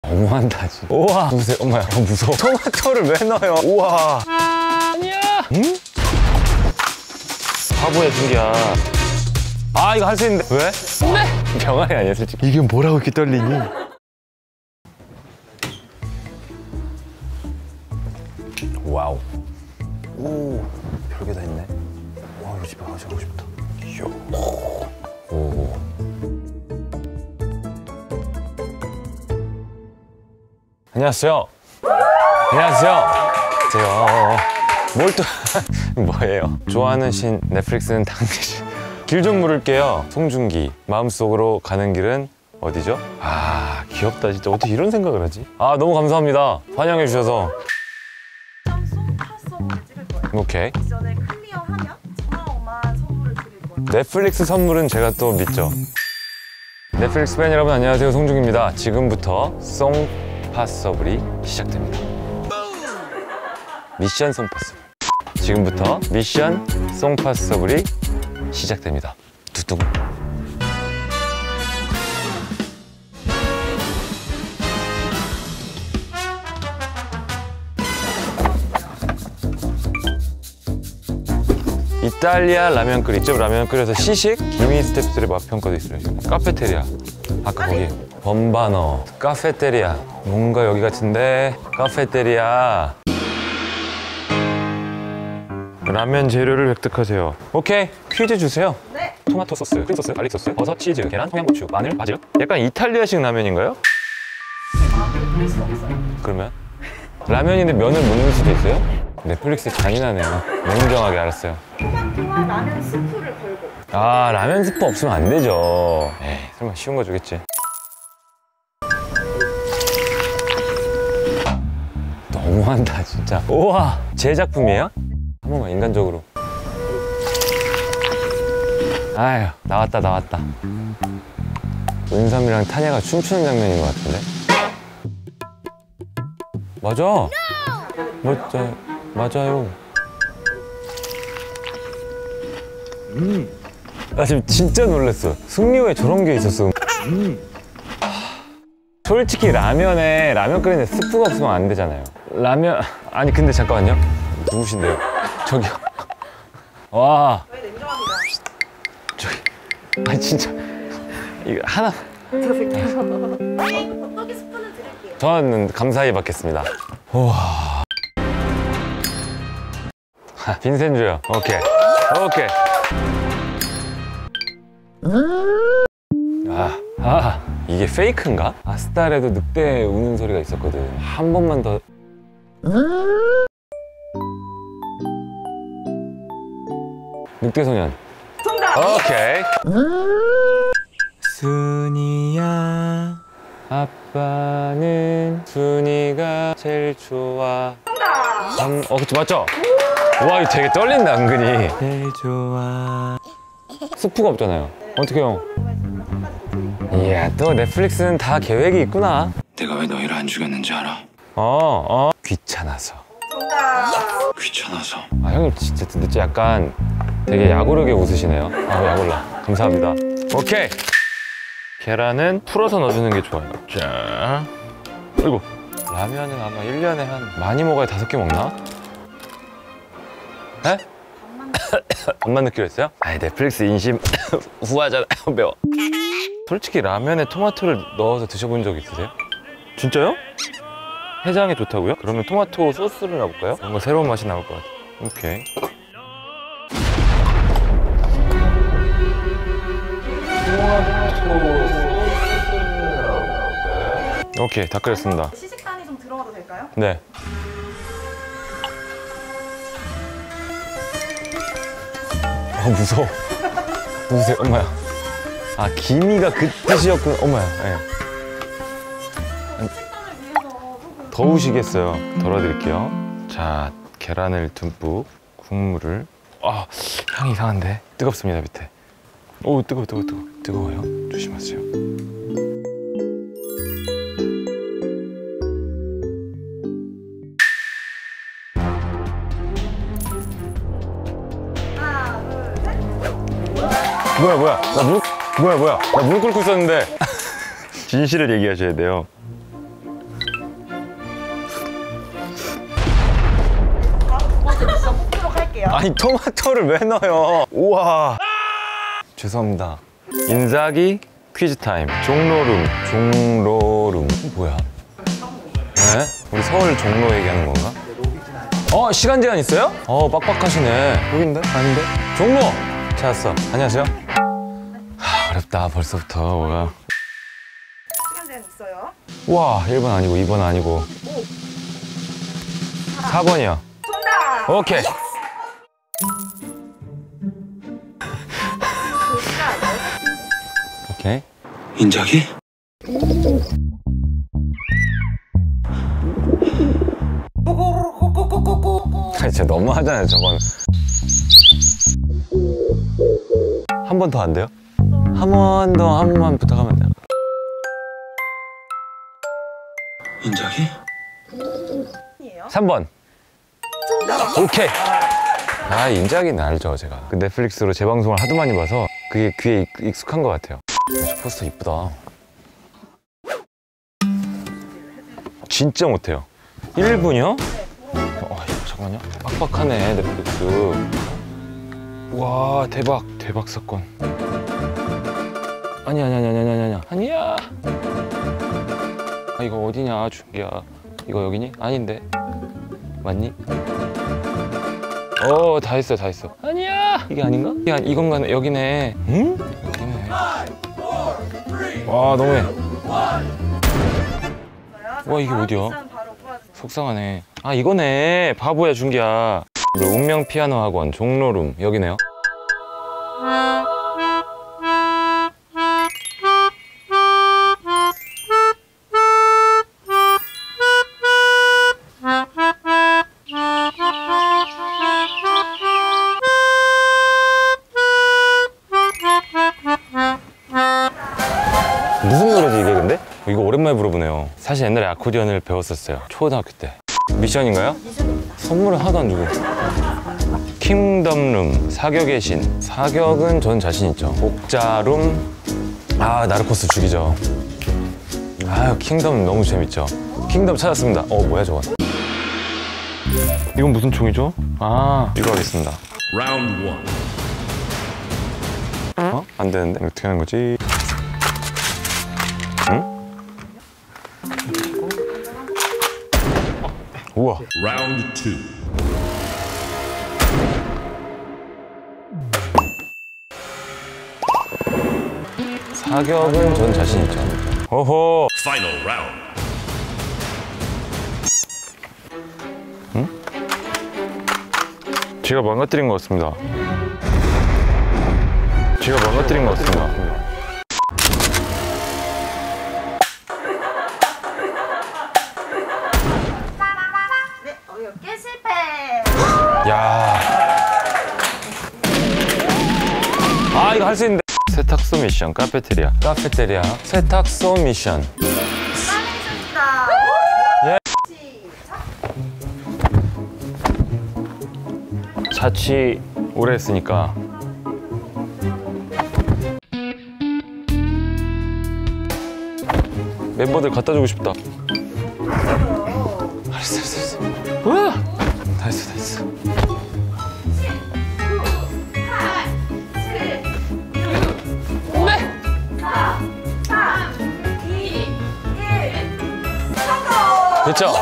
너무한다 진짜. 우와 보세요. 엄마야 무서워. 토마토를 왜 넣어요? 우와. 아니야. 응? 바보야 준기야. 아 이거 할 수 있는데 왜? 네. 병아리 아니야 솔직히. 이게 뭐라고 이렇게 떨리니? 와우. 오 별게 다 있네. 와 이거 집에 가서 하고 싶다. 오. 안녕하세요. 안녕하세요. 뭘 또 뭐예요? 좋아하는 신 넷플릭스는 당신. 길 좀 물을게요. 송중기. 마음속으로 가는 길은 어디죠? 아 귀엽다 진짜. 어떻게 이런 생각을 하지? 아 너무 감사합니다. 환영해 주셔서. 오케이. 이전에 클리어하면 어마어마한 선물을 드릴 거예요. 넷플릭스 선물은 제가 또 믿죠. 넷플릭스 팬 여러분 안녕하세요. 송중기입니다. 지금부터 송파서블이 시작됩니다. 미션 송파서블. 지금부터 미션 송파서블이 시작됩니다. 두둥. 이탈리아 라면 끓이죠? 라면 끓여서 시식? 기미 스태프들의 맛평가도 있어요. 카페테리아. 아까 거기 범바너 카페테리아. 뭔가 여기 같은데. 카페테리아. 라면 재료를 획득하세요. 오케이 퀴즈 주세요. 네. 토마토 소스, 크림 소스, 갈릭 소스, 버섯, 치즈, 계란, 청양고추, 마늘, 바질. 약간 이탈리아식 라면인가요? 마음을 부릴 수 없어요. 그러면? 라면인데 면을 못 넣을 수도 있어요? 넷플릭스 잔인하네요. 냉정하게 알았어요. 토마토와 라면 스프를 걸고. 아 라면 스프 없으면 안 되죠. 에이 설마 쉬운 거 주겠지. 너무한다 진짜. 우와 제 작품이에요? 한 번만 인간적으로. 아휴 나왔다. 은삼이랑 타냐가 춤추는 장면인 것 같은데. 맞아. 맞아요. 나 지금 진짜 놀랐어. 승리호에 저런 게 있었어. 솔직히 라면에 라면 끓이는데 스프가 없으면 안 되잖아요. 라면 아니 근데 잠깐만요. 누구신데요? 저기요. 와. 저희 냉정합니다. 저기 아니 진짜 이거 하나. 떡볶이 스프는 드릴게요. 저는 감사히 받겠습니다. 우와. 빈센주요. 오케이. 이게 페이크인가? 아스타레도 늑대 우는 소리가 있었거든. 한 번만 더. 늑대 소년. 정답! 오케이. 순이야. 아빠는 순이가 제일 좋아. 정답! 그쵸 맞죠? 와 이거 되게 떨린다 은근히. 제일 좋아. 스프가 없잖아요. 어떻게 해요? 이야 또 넷플릭스는 다 계획이 있구나. 내가 왜 너희를 안 죽였는지 알아? 귀찮아서. 정답! 귀찮아서. 아 형님 진짜 약간 되게 약오르게 웃으시네요. 아 약올라. 감사합니다. 오케이. 계란은 풀어서 넣어주는 게 좋아요. 자, 그리고 라면은 아마 1년에 한 많이 먹어야 5개 먹나? 에? 반만 넣기로 했어요? 아이 넷플릭스 인심 후하잖아요. 매워. 솔직히 라면에 토마토를 넣어서 드셔본 적 있으세요? 진짜요? 해장에 좋다고요? 그러면 토마토 소스를 넣어볼까요? 뭔가 새로운 맛이 나올 것 같아요. 오케이. 오케이 다 끓였습니다. 시식단이 좀 들어가도 될까요? 네. 무서워. 누구세요? 엄마야. 아 기미가 그 뜻이었구나. 엄마야. 네. 식단을 위해서 조금 더우시겠어요. 덜어드릴게요. 자 계란을 듬뿍 국물을. 아 향이 이상한데. 뜨겁습니다 밑에. 오 뜨거워요. 조심하세요. 하나, 둘, 셋. 뭐야 나 무릎 꿇고 있었는데. 진실을 얘기하셔야 돼요. 아니 토마토를 왜 넣어요? 우와. 죄송합니다. 인자기 퀴즈 타임. 종로룸 뭐야? 네? 우리 서울 종로 얘기하는 건가? 시간 제한 있어요? 빡빡하시네. 여긴데? 아닌데? 종로! 찾았어. 안녕하세요. 어렵다 벌써부터 뭐가. 시간 제한 있어요. 우와 1번 아니고 2번 아니고 4번이요. 정답! 오케이. 오케이. 인자기? 진짜 너무하잖아요 저건. 한 번 더 안 돼요? 한 번만 부탁하면 돼요. 인자기? 이에요. 3번. 정답! 오케이. 인자기는 알죠 제가. 그 넷플릭스로 재방송을 하도 많이 봐서 그게 귀에 익숙한 것 같아요. 저 포스터 이쁘다. 진짜 못해요. 1분이요? 잠깐만요. 빡빡하네 넷플릭스. 와 대박 사건. 아니야. 이거 어디냐 준기야. 이거 여기니? 아닌데. 맞니? 다 했어. 아니야. 이게 아닌가? 이건가? 여기네. 응? 여기네. 와 너무해. 와 이게 어디야? 바로 구하세요. 속상하네. 이거네. 바보야 준기야. 운명 피아노 학원 종로룸 여기네요. 무슨 노래지 이게 근데? 이거 오랜만에 부르보네요. 사실 옛날에 아코디언을 배웠었어요. 초등학교 때. 미션인가요? 선물을 하나도 안 주고. 킹덤룸, 사격의 신. 사격은 전 자신 있죠. 옥자룸. 나르코스 죽이죠. 킹덤 너무 재밌죠. 킹덤 찾았습니다. 뭐야 저건. 이건 무슨 총이죠? 이거 하겠습니다. Round 1. 안 되는데? 어떻게 하는 거지? 응? 우와. Round 2. 사격은 전 자신 있죠. 오호. Final round. 제가 망가뜨린 것 같습니다. 네, 어렵게 실패. 야. 이거 할 수 있는데. 세탁소 미션, 카페테리아. 세탁소 미션. 까매졌다. 예. 시작. 자취 오래 했으니까. 멤버들 갖다 주고 싶다. 알았어. 우와! 다 했어. 2, 1. 성공! 됐죠?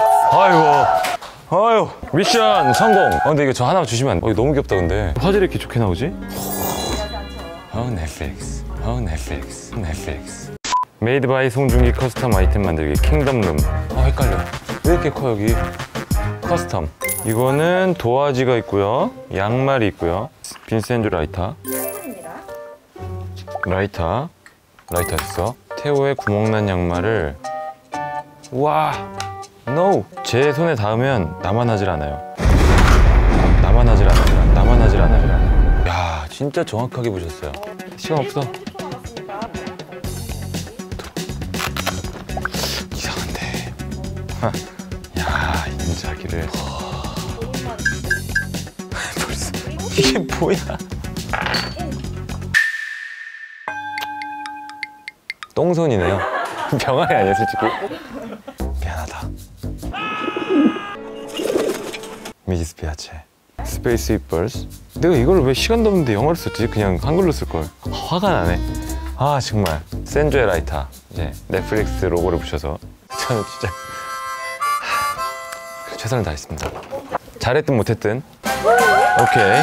아유 미션 성공. 근데 이거 저 하나만 주시면 안 돼? 이거 너무 귀엽다 근데. 화질이 이렇게 좋게 나오지? 넷플릭스. 메이드 바이 송중기 커스텀 아이템 만들기 킹덤룸. 헷갈려. 왜 이렇게 커 여기? 커스텀. 이거는 도화지가 있고요. 양말이 있고요. 빈센조 라이터. 10분입니다. 라이터 있어. 테오의 구멍난 양말을. 와, no. 제 손에 닿으면 나만 하질 않아요. 야, 진짜 정확하게 보셨어요. 시간 없어. 1분 남았습니다. 이상한데. 야, 인자기를. 벌써 이게 뭐야? 똥손이네요. 병아리 아니야 솔직히? 미안하다. 미지스피아체. 스페이스 히퍼스. 내가 이걸 왜 시간도 없는데 영어로 썼지? 그냥 한글로 쓸걸. 화가 나네. 아 정말. 센조의 라이터. 이제 넷플릭스 로고를 붙여서 저는 진짜 최선을 다했습니다. 잘했든 못했든. 오케이.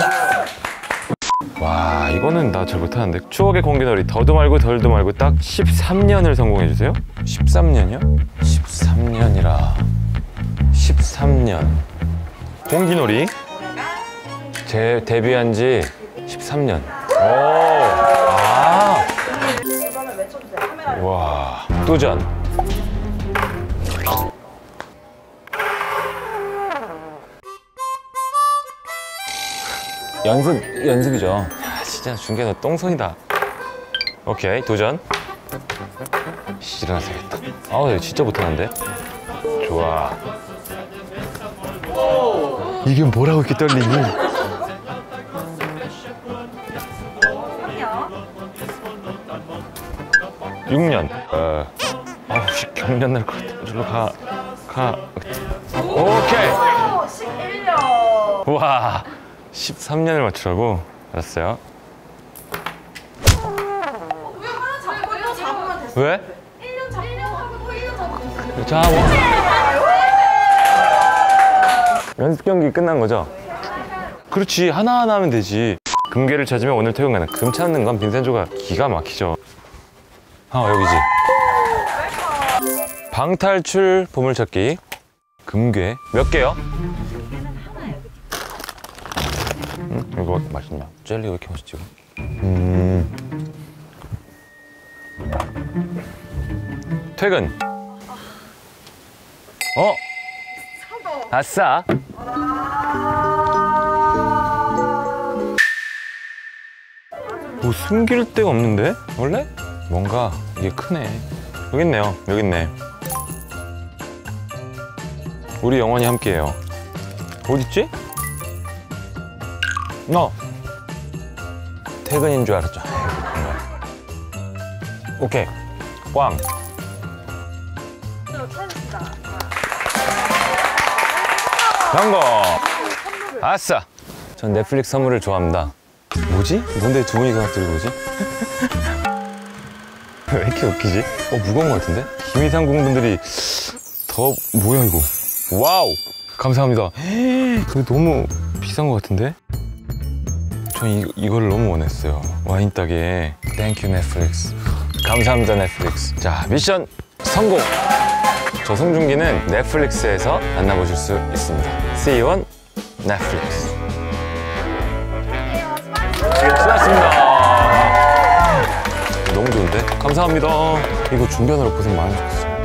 와 이거는 나 잘 못하는데. 추억의 공기놀이 더도 말고 덜도 말고 딱 13년을 성공해주세요. 13년이요? 13년이라 13년 공기놀이 제 데뷔한 지 13년. 오, 아, 이거는 외쳐주세요. 카메라에. 와, 도전. 연습이죠. 야, 진짜 준계 너 똥손이다. 오케이, 도전. 일어나서야겠다. 아우, 이거 진짜 못하는데. 좋아. 이게 뭐라고 이렇게 떨리니? 6년. 아우, 씨, 경련 날 것 같아. 저로 가. 오케이. 11년. 와, 13년을 맞추라고? 알았어요. 왜 하나 잡고 또 잡으면 됐어? 왜? 1년 잡고 1년 하고 또 1년 잡고 됐어. 자, 뭐. 연습 경기 끝난 거죠? 그렇지, 하나하나 하면 되지. 금괴를 찾으면 오늘 퇴근 가능. 금 찾는 건 빈센조가 기가 막히죠. 여기지. 방탈출 보물찾기. 금괴 몇 개요? 이거 맛있냐? 젤리 왜 이렇게 맛있지? 퇴근. 아싸. 뭐 숨길 데가 없는데? 원래? 뭔가 이게 크네. 여기 있네요. 여기 있네. 우리 영원히 함께해요. 어딨지? 퇴근인 줄 알았죠. 오케이. 꽝. 찾읍시다. 성공. 아싸. 전 넷플릭스 선물을 좋아합니다. 뭐지? 뭔데 두 분이서 들고 오지? 왜 이렇게 웃기지? 무거운 것 같은데? 김이상 공분들이 더 뭐야 이거? 와우! 감사합니다. 이거 너무 비싼 것 같은데? 전 이거를 너무 원했어요. 와인 따게. 땡큐 넷플릭스. 감사합니다 넷플릭스. 자, 미션 성공! 저 송중기는 넷플릭스에서 만나보실 수 있습니다. See you on Netflix. 수고하셨습니다. 너무 좋은데? 감사합니다. 이거 준비하느라 고생 많으셨어요.